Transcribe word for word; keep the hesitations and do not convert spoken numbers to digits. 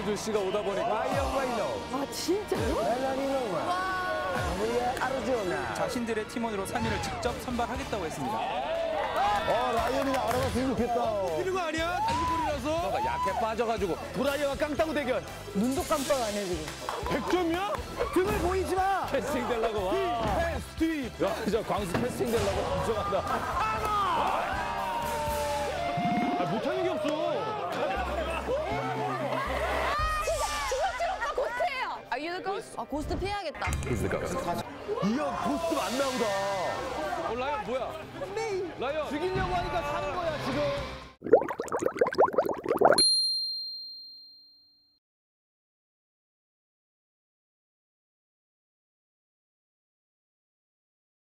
김호준 씨가 오다 보니까 라이언 와이너. 아, 진짜요? 와. 아르지오나. 자신들의 팀원으로 삼 위를 직접 선발하겠다고 했습니다. 아, 라이언이 알아봤으면 좋겠다. 뛰는 거 아니야? 단수골이라서. 약해 빠져가지고 브라이언과 깡따구 대결. 눈도 깜빡 안 해, 지금. 백 점이야? 등을 보이지 마. 캐스팅 되려고 와. 스티브. 야, 저 광수 캐스팅 되려고 엄청하다. 아, 못하는 게 없어. 주먹질 오빠 고스트예요. Are you the ghost? 아, 고스트 피해야겠다. 이야, 보스가 안 나오다. 어, 라이언 뭐야? 라이언. 죽이려고 하니까 사는 거야, 지금.